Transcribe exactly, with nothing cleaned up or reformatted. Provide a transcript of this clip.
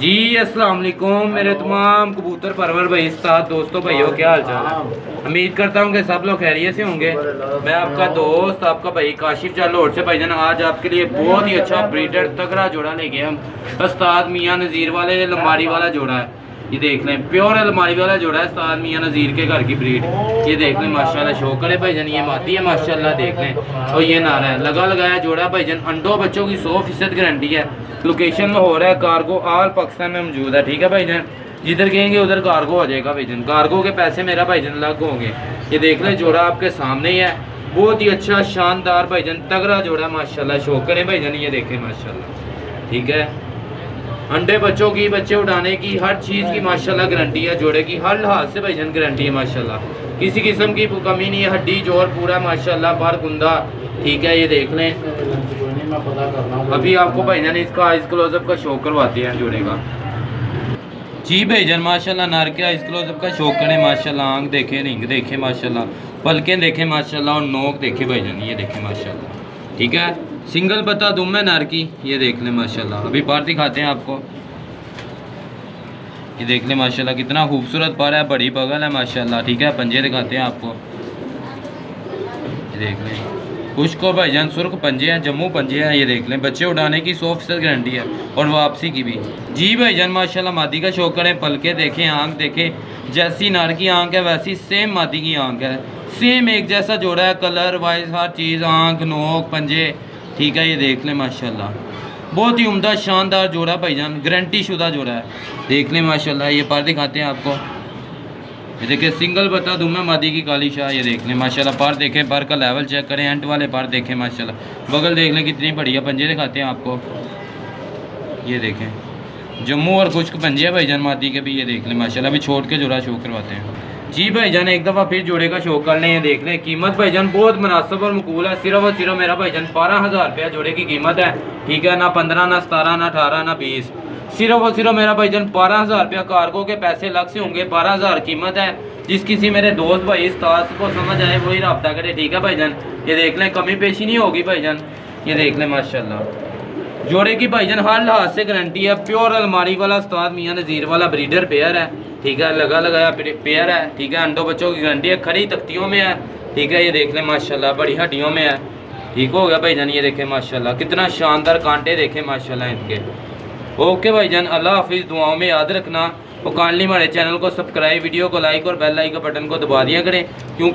जी अस्सलाम वालेकुम मेरे तमाम कबूतर परवर भाई उस्ताद दोस्तों भाइयों, क्या हाल चाल है। उम्मीद करता हूँ कि सब लोग खैरियत से होंगे। मैं आपका दोस्त आपका भाई काशिफ चालोड़ से भाईजान आज आपके लिए बहुत ही अच्छा ब्रीडर तगड़ा जोड़ा लेके हम उस्ताद मियाँ नज़ीर वाले अलमारी वाला जोड़ा है। ये देख लें, प्योर अलमारी वाला जोड़ा है उस्ताद मियाँ नज़ीर के घर की ब्रीड। ये देख लें माशाल्लाह, शो करे भाईजान, ये माती है माशाल्लाह, देख लें। और ये नारा है लगा लगाया जोड़ा भाईजान, अंडों बच्चों की सौ फीसद गारंटी है। लोकेशन में हो रहा है कार्गो ऑल पाकिस्तान में मौजूद है, ठीक है भाईजान। जिधर कहेंगे उधर कार्गो हो जाएगा भाईजान, कार्गो के पैसे मेरा भाईजान अलग होंगे। ये देख लें जोड़ा आपके सामने ही है, बहुत ही अच्छा शानदार भाईजान तगड़ा जोड़ा माशाल्लाह, शो करें भाईजान। ये देखें माशाल्लाह, ठीक है। अंडे बच्चों की, बच्चे उड़ाने की, हर चीज़ की माशाल्लाह गारंटी है। जोड़े की हर लिहाज से भाईजान गारंटी है माशाल्लाह, किसी किस्म की कमी नहीं है। हड्डी जोर पूरा माशाल्लाह, बार गुंदा, ठीक है। ये देख लें, अभी आपको भाईजान इसका आइस क्लोजअप का शो करवाते हैं जोड़े का। जी भाईजान माशाल्लाह, नर के आइस क्लोजअप का शो करें माशाल्लाह। आंख देखे, रिंग देखे माशाल्लाह, पलकें देखे माशाल्लाह, और नोक देखे भाईजान। ये देखे माशाल्लाह, ठीक है। सिंगल बता दूँ मैं नर की, ये देख लें माशाल्लाह। अभी पार दिखाते हैं आपको, ये देख लें माशाल्लाह, कितना खूबसूरत पार है, बड़ी बगल है माशाल्लाह, ठीक है। पंजे दिखाते हैं आपको, ये देख लें। कुछ को भाईजान सुर्ख पंजे हैं, जम्मू पंजे हैं। ये देख लें, बच्चे उड़ाने की सौ फीसद गारंटी है और वापसी की भी। जी भाईजान माशाल्लाह, मादी का शौक करें, पलके देखें, आंख देखें। जैसी नार की आंख है वैसी सेम मादी की आंख है, सेम एक जैसा जोड़ा है, कलर वाइज हर चीज़, आंख नोक पंजे, ठीक है। ये देख लें माशाल्लाह, बहुत ही उम्दा शानदार जोड़ा भाईजान, गारंटी शुदा जोड़ा है। देख लें माशाल्लाह, ये पार दिखाते हैं आपको। ये देखिए, सिंगल बता दूँ मैं मादी की काली शाह। ये देख लें माशाल्लाह, पार देखें, पार का लेवल चेक करें, एंट वाले पार देखें माशाल्लाह। बगल देख लें कितनी बढ़िया, पंजे दिखाते हैं आपको। ये देखें, जम्मू और खुश्क पंजे है भाईजान मादी के भी। ये देख लें माशाल्लाह, अभी छोड़ के जोड़ा शो करवाते हैं। जी भाईजान एक दफ़ा फिर जोड़े का शो कर लें। ये देख लें, कीमत भाईजान बहुत मुनासिब और मकबूल है। सिर्फ और सिर्फ मेरा भाईजान बारह हज़ार रुपया जोड़े की कीमत है, ठीक है। ना पंद्रह, ना सतारह, ना अठारह, ना बीस, सिर्फ और सिर्फ मेरा भाईजान बारह हज़ार रुपया। कार्गो के पैसे अलग से होंगे, बारह हज़ार कीमत है। जिस किसी मेरे दोस्त भाई इस ताज को समझ आए वही रब्ता करे, ठीक है भाईजान। ये देख लें, कमी पेशी नहीं होगी भाईजान। ये देख लें माशाल्लाह, जोड़े की भाईजान हर लिहाज से गारंटी है। प्योर अलमारी वाला उस्ताद मियाँ नज़ीर वाला ब्रीडर पेयर है, ठीक है। लगा लगाया पेयर है, ठीक है। अंडों बच्चों की गारंटी है, खड़ी तख्तियों में है, ठीक है। ये देख लें माशाल्लाह, बड़ी हड्डियों में है, ठीक हो गया भाईजान। ये देखें माशाल्लाह, कितना शानदार कांटे देखें माशाल्लाह इनके। ओके भाईजान, अल्लाह हाफिज़। दुआओं में याद रखना और काइंडली हमारे चैनल को सब्सक्राइब, वीडियो को लाइक और बेल आइकन बटन को दबा दिया करें, क्योंकि